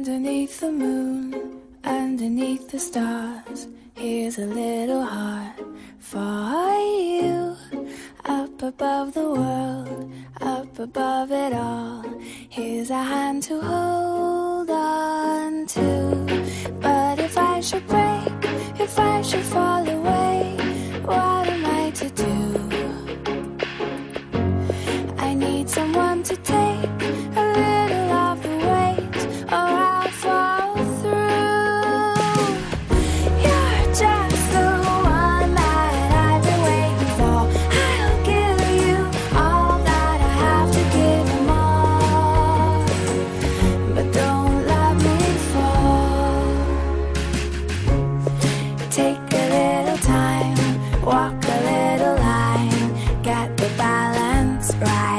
Underneath the moon, underneath the stars, here's a little heart for you. Up above the world, up above it all, here's a hand to hold on to. But if I should break, if I should fall away, what am I to do? I need someone to take a little of the weight, or I'll fall through. You're just the one that I've been waiting for. I'll give you all that I have to give and more, but don't let me fall. Take a little time, walk a little line, get the balance right.